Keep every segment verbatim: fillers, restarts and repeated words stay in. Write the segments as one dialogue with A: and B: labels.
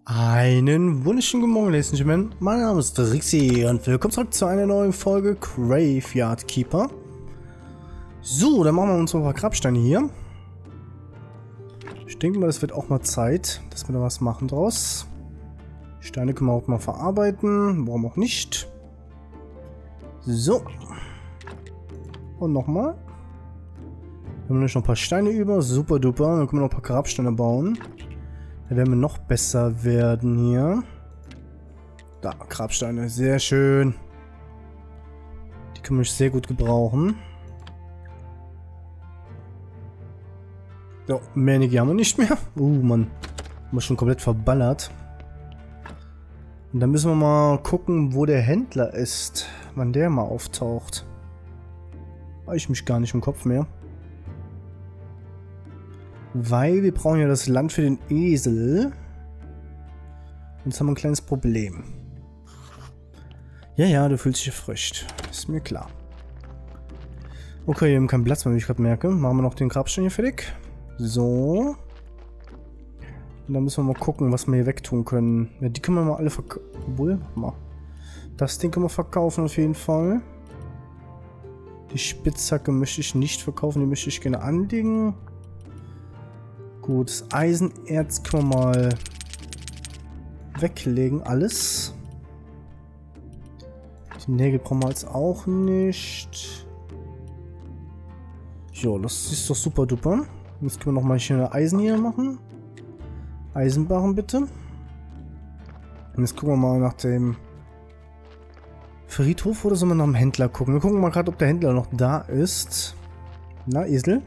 A: Einen wunderschönen guten Morgen, Ladies and Gentlemen. Mein Name ist Rixi und willkommen zurück zu einer neuen Folge Graveyard Keeper. So, dann machen wir uns noch ein paar Grabsteine hier. Ich denke mal, es wird auch mal Zeit, dass wir da was machen draus. Steine können wir auch mal verarbeiten, warum auch nicht. So. Und nochmal. Wir haben noch ein paar Steine über, super duper. Dann können wir noch ein paar Grabsteine bauen. Da werden wir noch besser werden hier. Da, Grabsteine, sehr schön. Die können wir sehr gut gebrauchen. So, mehr Energie haben wir nicht mehr. Uh, Mann. Haben wir schon komplett verballert. Und dann müssen wir mal gucken, wo der Händler ist. Wann der mal auftaucht. Habe ich mich gar nicht im Kopf mehr. Weil wir brauchen ja das Land für den Esel. Und jetzt haben wir ein kleines Problem. Ja, ja, du fühlst dich erfrischt. Ist mir klar. Okay, wir haben keinen Platz mehr, wie ich gerade merke. Machen wir noch den Grabstein hier fertig. So. Und dann müssen wir mal gucken, was wir hier wegtun können. Ja, die können wir mal alle verkaufen. Obwohl, mal. Das Ding können wir verkaufen auf jeden Fall. Die Spitzhacke möchte ich nicht verkaufen, die möchte ich gerne anlegen. Gut, das Eisenerz können wir mal weglegen, alles. Die Nägel brauchen wir jetzt auch nicht. Jo, das ist doch super duper. Jetzt können wir noch mal schöne Eisen hier machen. Eisenbarren bitte. Und jetzt gucken wir mal nach dem Friedhof oder sollen wir nach dem Händler gucken? Wir gucken mal gerade, ob der Händler noch da ist. Na, Esel.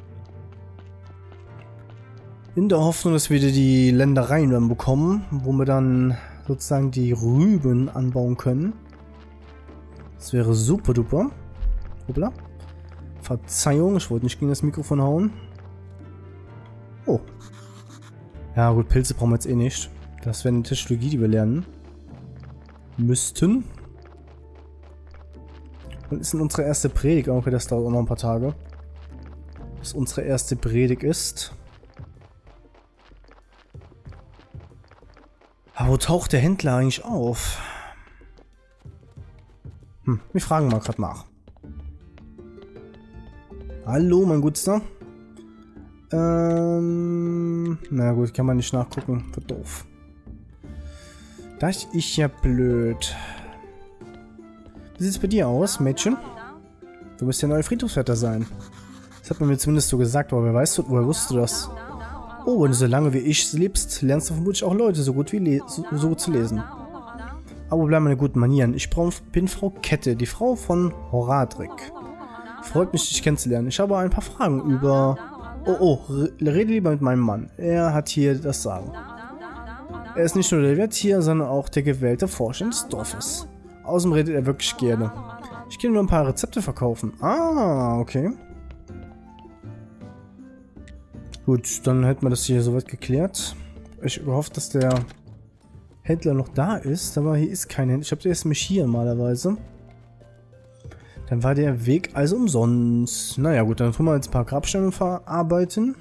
A: In der Hoffnung, dass wir die Ländereien dann bekommen, wo wir dann sozusagen die Rüben anbauen können. Das wäre super duper. Hoppla. Verzeihung, ich wollte nicht gegen das Mikrofon hauen. Oh. Ja gut, Pilze brauchen wir jetzt eh nicht. Das wäre eine Technologie, die wir lernen müssten. Und ist in unsere erste Predigt. Okay, das dauert auch noch ein paar Tage. Bis unsere erste Predigt ist. Aber wo taucht der Händler eigentlich auf? Hm, wir fragen mal gerade nach. Hallo, mein Gutster. Ähm, na gut, kann man nicht nachgucken. Wird doof. Das ist ja blöd. Wie sieht es bei dir aus, Mädchen? Du wirst der neue Friedhofswärter sein. Das hat man mir zumindest so gesagt, aber wer weiß, woher wusstest du das? Oh, wenn du so lange wie ich lebst, lernst du vermutlich auch Leute so gut wie so, so gut zu lesen. Aber bleib meine guten Manieren. Ich bin Frau Kette, die Frau von Horadric. Freut mich, dich kennenzulernen. Ich habe ein paar Fragen über... Oh, oh, rede lieber mit meinem Mann. Er hat hier das Sagen. Er ist nicht nur der Wirt hier, sondern auch der gewählte Forscher des Dorfes. Außerdem redet er wirklich gerne. Ich kann nur ein paar Rezepte verkaufen. Ah, okay. Gut, dann hätten wir das hier soweit geklärt. Ich hoffe, dass der Händler noch da ist, aber hier ist kein Händler. Ich habe erst mich hier normalerweise. Dann war der Weg also umsonst. Naja gut, dann tun wir jetzt ein paar Grabsteine verarbeiten.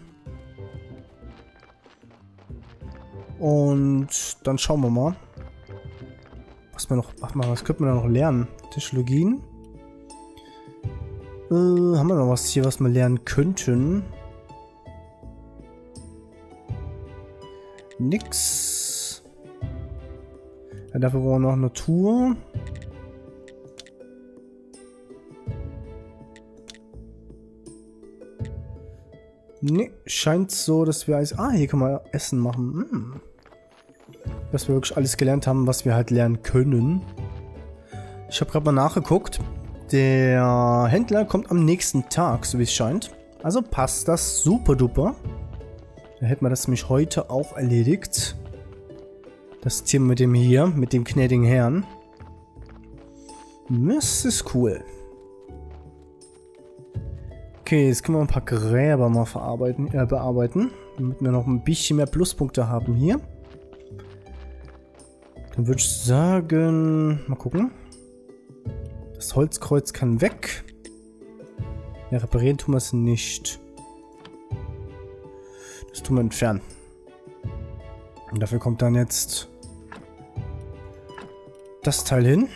A: Und dann schauen wir mal. Was wir noch. Ach mal, was könnten wir da noch lernen? Technologien. Äh, haben wir noch was hier, was wir lernen könnten? Nix. Ja, dafür brauchen wir noch Natur. Ne, scheint so, dass wir alles... Ah, hier können wir Essen machen. Hm. Dass wir wirklich alles gelernt haben, was wir halt lernen können. Ich habe gerade mal nachgeguckt. Der Händler kommt am nächsten Tag, so wie es scheint. Also passt das super duper. Dann hätten wir das nämlich heute auch erledigt. Das Thema mit dem hier, mit dem gnädigen Herrn. Das ist cool. Okay, jetzt können wir ein paar Gräber mal verarbeiten, äh, bearbeiten. Damit wir noch ein bisschen mehr Pluspunkte haben hier. Dann würde ich sagen... Mal gucken. Das Holzkreuz kann weg. Ja, reparieren tun wir es nicht. Das tun wir entfernen. Und dafür kommt dann jetzt das Teil hin.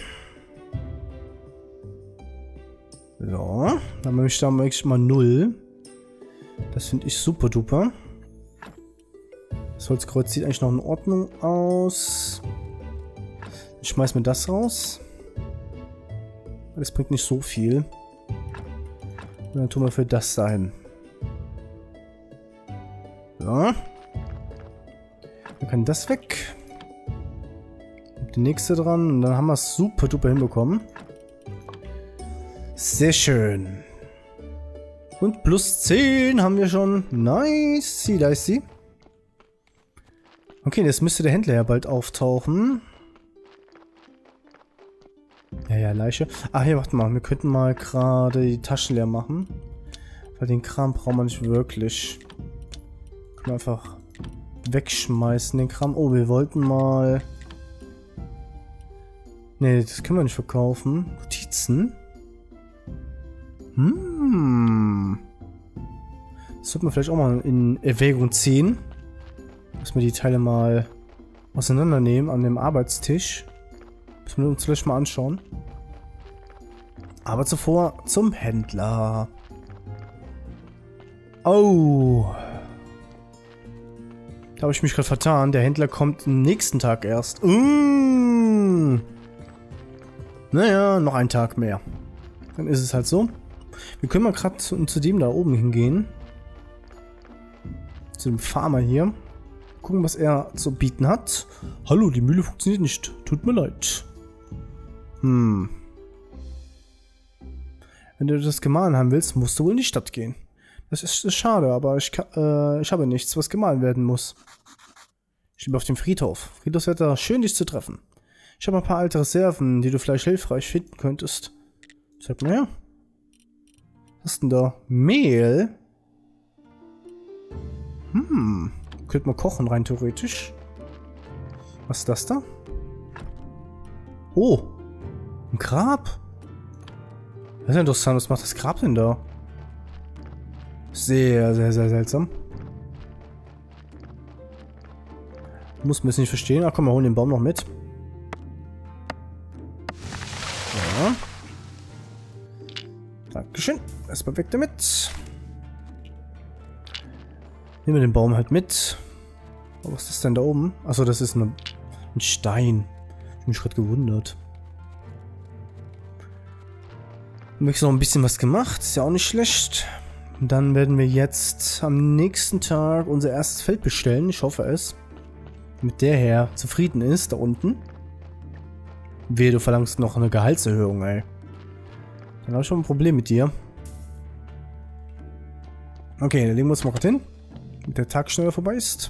A: So, dann habe ich da wirklich mal null. Das finde ich super duper. Das Holzkreuz sieht eigentlich noch in Ordnung aus. Ich schmeiß mir das raus. Das bringt nicht so viel. Und dann tun wir für das dahin. So. Dann kann das weg. Die nächste dran. Und dann haben wir es super duper hinbekommen. Sehr schön. Und plus zehn haben wir schon. Nice. Da ist sie. Okay, jetzt müsste der Händler ja bald auftauchen. Ja, ja, Leiche. Ach, hier, warte mal. Wir könnten mal gerade die Taschen leer machen. Weil den Kram braucht man nicht wirklich. Können wir einfach wegschmeißen, den Kram. Oh, wir wollten mal... Nee, das können wir nicht verkaufen. Notizen? Hm. Das sollte man vielleicht auch mal in Erwägung ziehen. Dass wir die Teile mal auseinandernehmen an dem Arbeitstisch. Müssen wir uns vielleicht mal anschauen. Aber zuvor zum Händler. Oh. Da habe ich mich gerade vertan. Der Händler kommt am nächsten Tag erst. Mm. Naja, noch einen Tag mehr. Dann ist es halt so. Wir können mal gerade zu, zu dem da oben hingehen. Zu dem Farmer hier. Gucken, was er zu bieten hat. Hallo, die Mühle funktioniert nicht. Tut mir leid. Hm. Wenn du das gemahlen haben willst, musst du wohl in die Stadt gehen. Das ist, ist schade, aber ich, kann, äh, ich habe nichts, was gemahlen werden muss. Ich bin auf dem Friedhof. Friedhofswetter, schön dich zu treffen. Ich habe ein paar alte Reserven, die du vielleicht hilfreich finden könntest. Sag mal her. Was ist denn da? Mehl? Hm. Könnte man kochen, rein theoretisch. Was ist das da? Oh. Ein Grab? Das ist ja interessant. Was macht das Grab denn da? Sehr, sehr, sehr seltsam. Muss man jetzt nicht verstehen. Ach komm, wir holen den Baum noch mit. Ja. Dankeschön. Erstmal weg damit. Nehmen wir den Baum halt mit. Oh, was ist das denn da oben? Achso, das ist eine, ein Stein. Ich bin mich gerade gewundert. Haben wir noch ein bisschen was gemacht. Ist ja auch nicht schlecht. Und dann werden wir jetzt am nächsten Tag unser erstes Feld bestellen. Ich hoffe es. Mit der Herr zufrieden ist, da unten. Wehe, du verlangst noch eine Gehaltserhöhung, ey. Dann habe ich schon ein Problem mit dir. Okay, dann legen wir uns mal gerade hin. Damit der Tag schneller vorbei ist.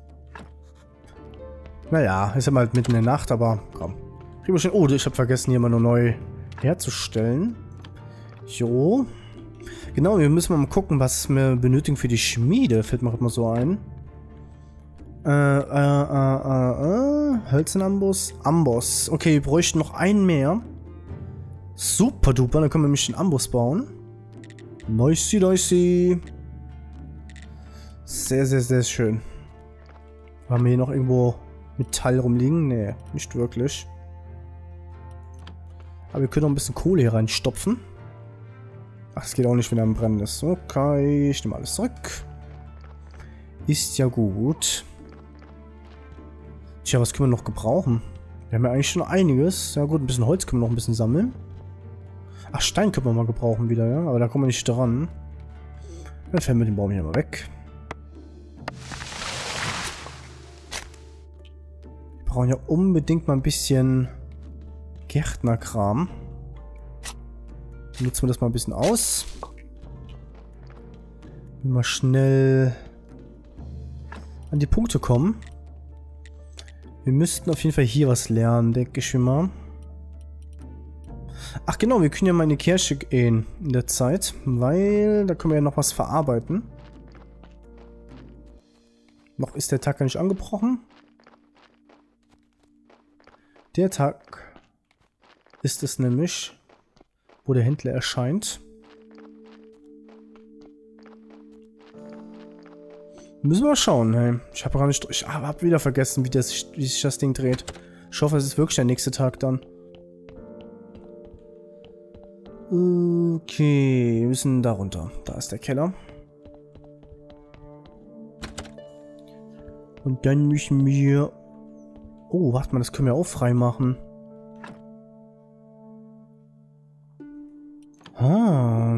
A: Naja, ist ja mal mitten in der Nacht, aber komm. Kriegen wir schon. Oh, ich habe vergessen, hier mal nur neu herzustellen. Jo. Genau, wir müssen mal gucken, was wir benötigen für die Schmiede. Fällt mir gerade mal so ein. Äh, äh, äh, äh, äh. Hölzernamboss. Amboss. Okay, wir bräuchten noch einen mehr. Super duper, dann können wir nämlich den Amboss bauen. Nicey, nicey. Sehr, sehr, sehr schön. Haben wir hier noch irgendwo Metall rumliegen? Nee, nicht wirklich. Aber wir können noch ein bisschen Kohle hier reinstopfen. Ach, es geht auch nicht, wenn er am Brennen ist. Okay, ich nehme alles zurück. Ist ja gut. Tja, was können wir noch gebrauchen? Wir haben ja eigentlich schon einiges. Ja gut, ein bisschen Holz können wir noch ein bisschen sammeln. Ach, Stein können wir mal gebrauchen wieder, ja. Aber da kommen wir nicht dran. Dann fällen wir den Baum hier mal weg. Wir brauchen ja unbedingt mal ein bisschen Gärtnerkram. Nutzen wir das mal ein bisschen aus. Mal schnell an die Punkte kommen. Wir müssten auf jeden Fall hier was lernen, denke ich mal. Ach genau, wir können ja mal in die Kirche gehen in der Zeit, weil da können wir ja noch was verarbeiten. Noch ist der Tag gar nicht angebrochen. Der Tag ist es nämlich, wo der Händler erscheint. Müssen wir mal schauen, hey. Ich habe gar nicht... Ich habe wieder vergessen, wie, das, wie sich das Ding dreht. Ich hoffe, es ist wirklich der nächste Tag dann. Okay, wir müssen da runter. Da ist der Keller. Und dann müssen wir... Oh, warte mal, das können wir auch frei machen. Ah.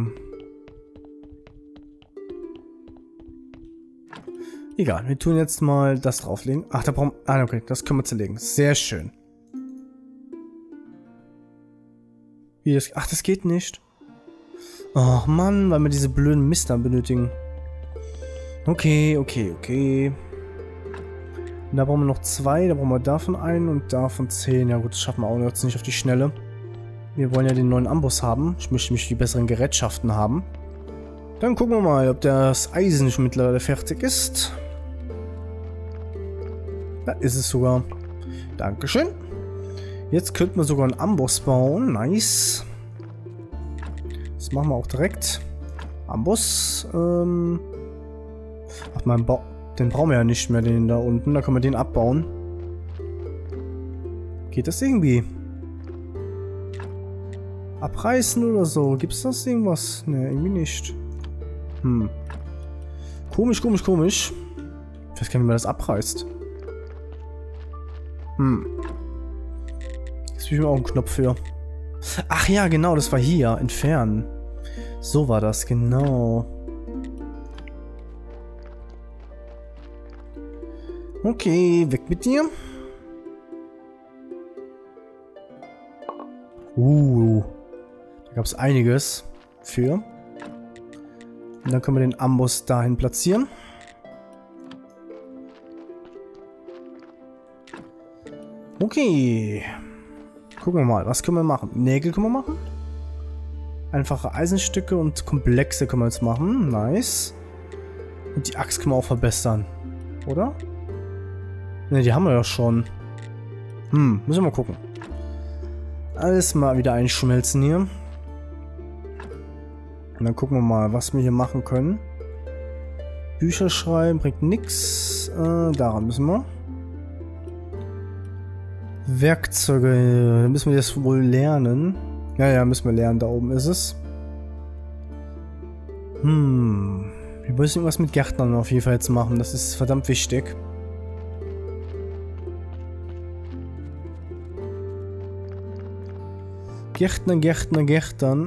A: Egal, wir tun jetzt mal das drauflegen. Ach, da brauchen wir... Ah, okay, das können wir zerlegen. Sehr schön. Wie das... Ach, das geht nicht. Ach, Mann, weil wir diese blöden Mister benötigen. Okay, okay, okay. Und da brauchen wir noch zwei. Da brauchen wir davon einen und davon zehn. Ja gut, das schaffen wir auch jetzt nicht auf die Schnelle. Wir wollen ja den neuen Amboss haben. Ich möchte mich die besseren Gerätschaften haben. Dann gucken wir mal, ob das Eisen schon mittlerweile fertig ist. Da ist es sogar. Dankeschön. Jetzt könnten wir sogar einen Amboss bauen. Nice. Das machen wir auch direkt. Amboss. Ähm. Ach, mein ba den brauchen wir ja nicht mehr, den da unten. Da können wir den abbauen. Geht das irgendwie? Abreißen oder so? Gibt's das irgendwas? Ne, irgendwie nicht. Hm. Komisch, komisch, komisch. Ich weiß gar nicht, wie man das abreißt. Hm. Jetzt will ich mir auch einen Knopf für. Ach ja, genau, das war hier. Entfernen. So war das, genau. Okay, weg mit dir. Uh. Da gab es einiges für. Und dann können wir den Amboss dahin platzieren. Okay. Gucken wir mal, was können wir machen? Nägel können wir machen. Einfache Eisenstücke und komplexe können wir jetzt machen. Nice. Und die Axt können wir auch verbessern. Oder? Ne, die haben wir ja schon. Hm, müssen wir mal gucken. Alles mal wieder einschmelzen hier. Und dann gucken wir mal, was wir hier machen können. Bücher schreiben bringt nichts. Äh, daran müssen wir. Werkzeuge, da müssen wir das wohl lernen. Ja, ja, müssen wir lernen. Da oben ist es. Hm. Wir müssen irgendwas mit Gärtnern auf jeden Fall jetzt machen. Das ist verdammt wichtig. Gärtner, Gärtner, Gärtnern.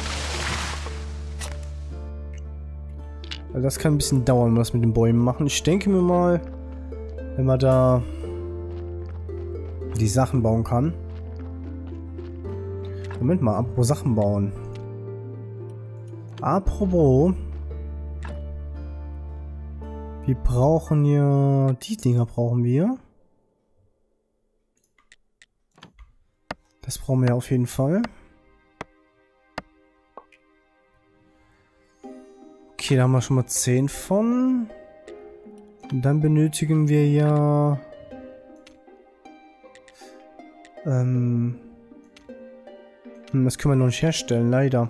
A: Also das kann ein bisschen dauern, wenn wir das mit den Bäumen machen. Ich denke mir mal, wenn man da die Sachen bauen kann. Moment mal, apropos Sachen bauen. Apropos. Wir brauchen ja... Die Dinger brauchen wir. Das brauchen wir ja auf jeden Fall. Okay, da haben wir schon mal zehn von. Und dann benötigen wir ja... Ähm... Das können wir noch nicht herstellen, leider.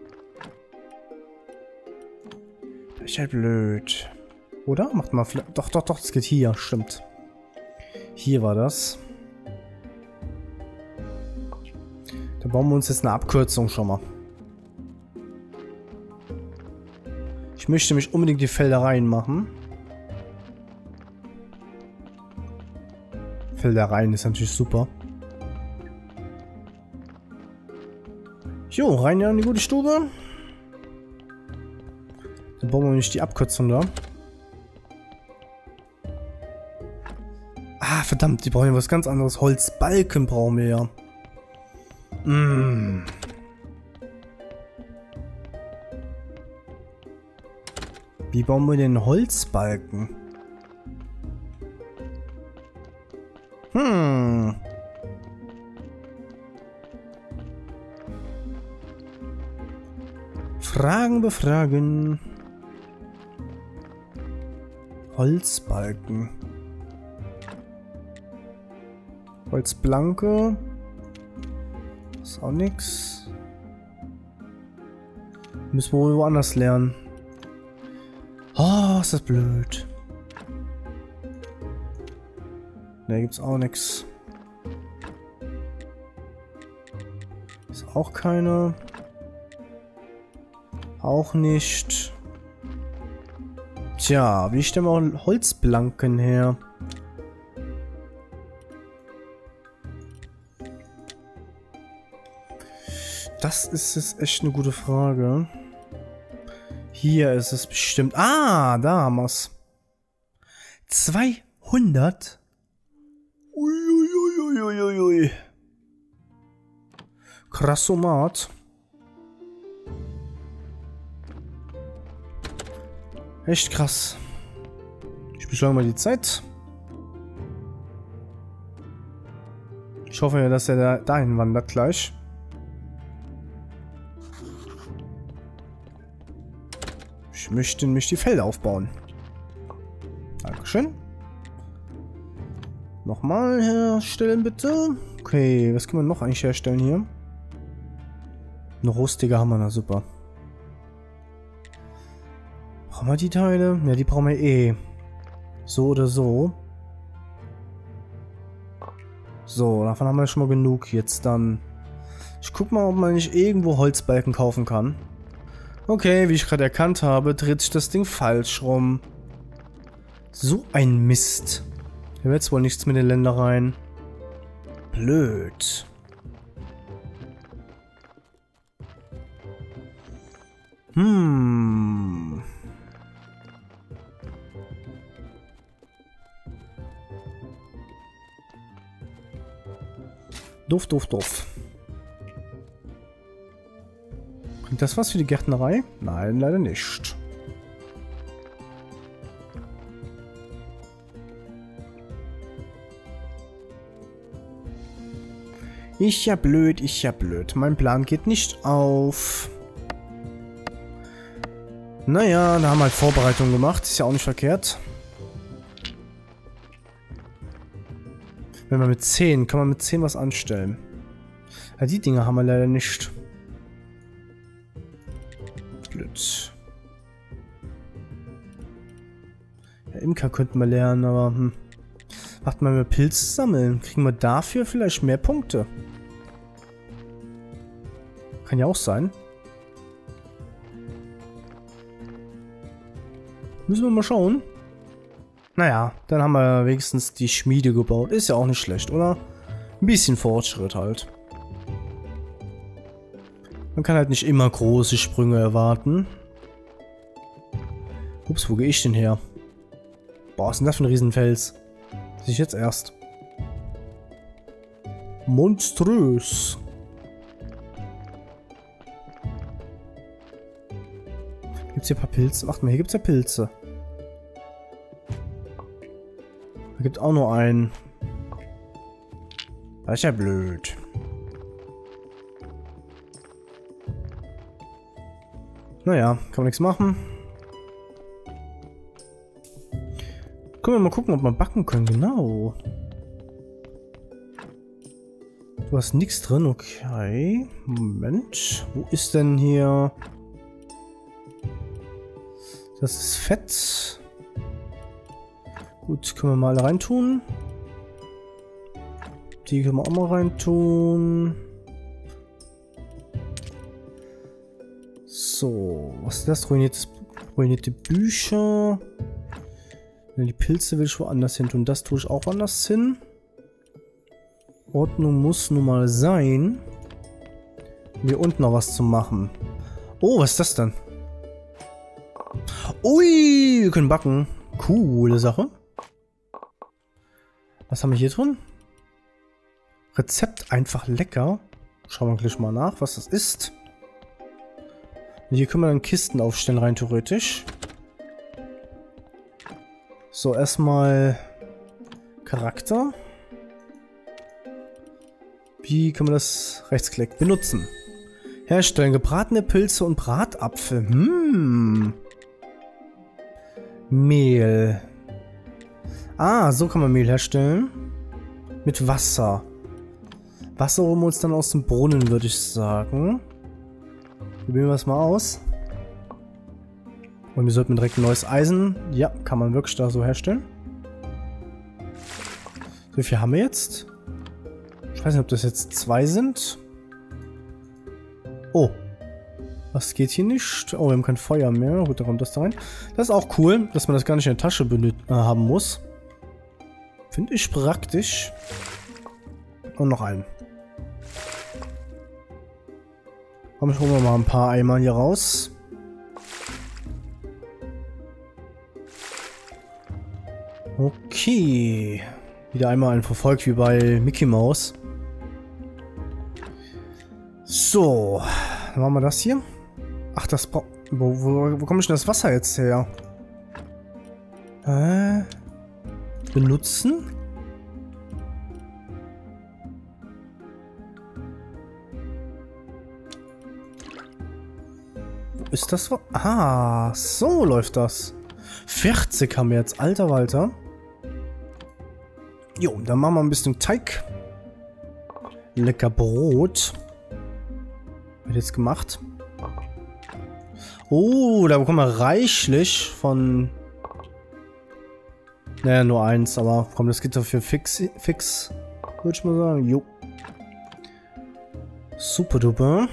A: Das ist halt blöd. Oder? Macht mal vielleicht... Doch, doch, doch, das geht hier, stimmt. Hier war das. Da bauen wir uns jetzt eine Abkürzung schon mal. Ich möchte nämlich unbedingt die Feldereien machen. Feldereien ist natürlich super. Jo, rein in die gute Stube. Dann bauen wir nicht die Abkürzung da. Ah, verdammt, die brauchen ja was ganz anderes. Holzbalken brauchen wir ja. Mm. Wie bauen wir den Holzbalken? Hm. Fragen befragen. Holzbalken. Holzblanke. Ist auch nix. Müssen wir wohl woanders lernen. Oh, ist das blöd. Ne, gibt's auch nichts. Ist auch keine. Auch nicht. Tja, wie stellen wir Holzplanken her? Das ist jetzt echt eine gute Frage. Hier ist es bestimmt. Ah, da haben wir es. zweihundert? Uiuiuiuiui. Krassomat. Echt krass. Ich beschleunige mal die Zeit. Ich hoffe ja, dass er da dahin wandert gleich. Ich möchte nämlich die Felder aufbauen. Dankeschön. Nochmal herstellen, bitte. Okay, was können wir noch eigentlich herstellen hier? Eine rostige haben wir, na super. Brauchen wir die Teile? Ja, die brauchen wir eh. So oder so. So, davon haben wir schon mal genug. Jetzt dann. Ich guck mal, ob man nicht irgendwo Holzbalken kaufen kann. Okay, wie ich gerade erkannt habe, dreht sich das Ding falsch rum. So ein Mist. Hier wird jetzt wohl nichts mit den Ländereien. Blöd. Hm. Doof, doof, doof. Bringt das was für die Gärtnerei? Nein, leider nicht. Ich ja blöd, ich ja blöd. Mein Plan geht nicht auf. Naja, da haben wir halt Vorbereitungen gemacht. Ist ja auch nicht verkehrt. Wenn wir mit zehn, kann man mit zehn was anstellen. Ja, die Dinger haben wir leider nicht. Blöd. Ja, Imker könnten wir lernen, aber hm. Macht mal, wenn wir Pilze sammeln, kriegen wir dafür vielleicht mehr Punkte. Kann ja auch sein. Müssen wir mal schauen. Naja, dann haben wir wenigstens die Schmiede gebaut. Ist ja auch nicht schlecht, oder? Ein bisschen Fortschritt halt. Man kann halt nicht immer große Sprünge erwarten. Ups, wo gehe ich denn her? Boah, was ist denn das für ein Riesenfels? Sehe ich jetzt erst. Monströs. Gibt's hier ein paar Pilze? Ach mal, hier gibt's ja Pilze. Da gibt auch nur einen. Das ist ja blöd. Naja, kann man nichts machen. Können wir mal gucken, ob wir backen können. Genau. Du hast nichts drin, okay. Moment. Wo ist denn hier... Das ist Fett. Gut, können wir mal reintun. Die können wir auch mal reintun. So, was ist das? Ruiniertes, ruinierte Bücher. Die Pilze will ich woanders hin tun. Das tue ich auch woanders hin. Ordnung muss nun mal sein. Hier unten noch was zu machen. Oh, was ist das denn? Ui, wir können backen. Coole Sache. Was haben wir hier drin? Rezept einfach lecker. Schauen wir gleich mal nach, was das ist. Hier können wir dann Kisten aufstellen, rein theoretisch. So, erstmal Charakter. Wie können wir das Rechtsklick benutzen? Herstellen gebratene Pilze und Bratapfel. Hm. Mehl. Ah, so kann man Mehl herstellen. Mit Wasser. Wasser holen wir uns dann aus dem Brunnen, würde ich sagen. Probieren wir es mal aus. Und wir sollten direkt ein neues Eisen. Ja, kann man wirklich da so herstellen. So, wie viel haben wir jetzt? Ich weiß nicht, ob das jetzt zwei sind. Oh. Was geht hier nicht? Oh, wir haben kein Feuer mehr. Gut, da kommt das da rein. Das ist auch cool, dass man das gar nicht in der Tasche äh, haben muss. Finde ich praktisch. Und noch einen. Komm, ich hole mal ein paar Eimer hier raus. Okay. Wieder einmal ein Verfolg wie bei Mickey Mouse. So. Dann machen wir das hier. Ach, das braucht... Wo, wo, wo komme ich denn das Wasser jetzt her? Äh... Benutzen? Wo ist das? Ah, so läuft das. vierzig haben wir jetzt. Alter Walter. Jo, dann machen wir ein bisschen Teig. Lecker Brot. Wird jetzt gemacht. Oh, da bekommen wir reichlich von... Naja, nur eins, aber komm, das geht dafür fix, fix, würde ich mal sagen. Jo. Super duper.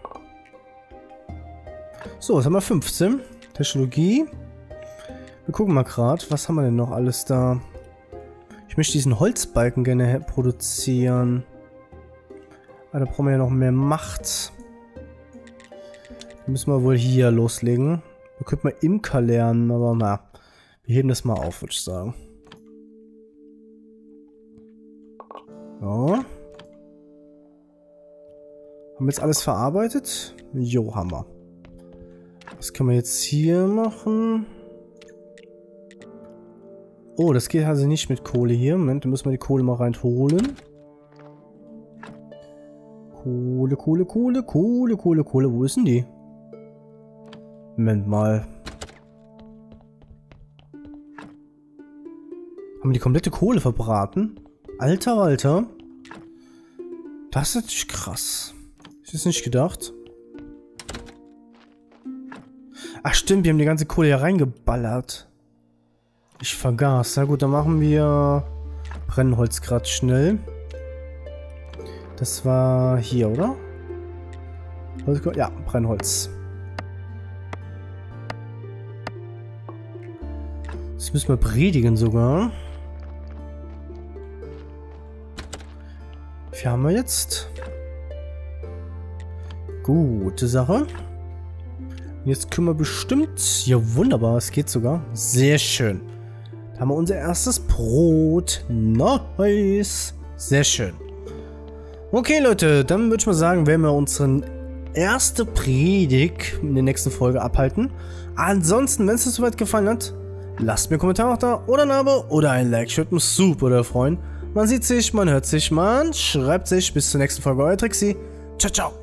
A: So, jetzt haben wir fünfzehn. Technologie. Wir gucken mal gerade, was haben wir denn noch alles da? Ich möchte diesen Holzbalken gerne produzieren. Aber da brauchen wir ja noch mehr Macht. Müssen wir wohl hier loslegen. Wir könnten mal Imker lernen, aber na. Wir heben das mal auf, würde ich sagen. So. Haben wir jetzt alles verarbeitet? Jo, haben wir. Was können wir jetzt hier machen? Oh, das geht also nicht mit Kohle hier. Moment, da müssen wir die Kohle mal reinholen. Kohle, Kohle, Kohle, Kohle, Kohle, Kohle. Wo ist denn die? Moment mal. Haben wir die komplette Kohle verbraten? Alter Walter. Das ist natürlich krass. Ich hätte nicht gedacht. Ach stimmt, wir haben die ganze Kohle hier reingeballert. Ich vergaß. Na gut, dann machen wir Brennholz gerade schnell. Das war hier, oder? Ja, Brennholz. Das müssen wir predigen sogar. Wie viel haben wir jetzt? Gute Sache. Jetzt können wir bestimmt... Ja, wunderbar, es geht sogar. Sehr schön. Da haben wir unser erstes Brot. Nice. Sehr schön. Okay, Leute, dann würde ich mal sagen, werden wir unsere erste Predigt in der nächsten Folge abhalten. Ansonsten, wenn es euch soweit gefallen hat, lasst mir einen Kommentar noch da oder ein Abo oder ein Like. Ich würde mich super oder freuen. Man sieht sich, man hört sich, man schreibt sich. Bis zur nächsten Folge. Euer Trixi. Ciao, ciao.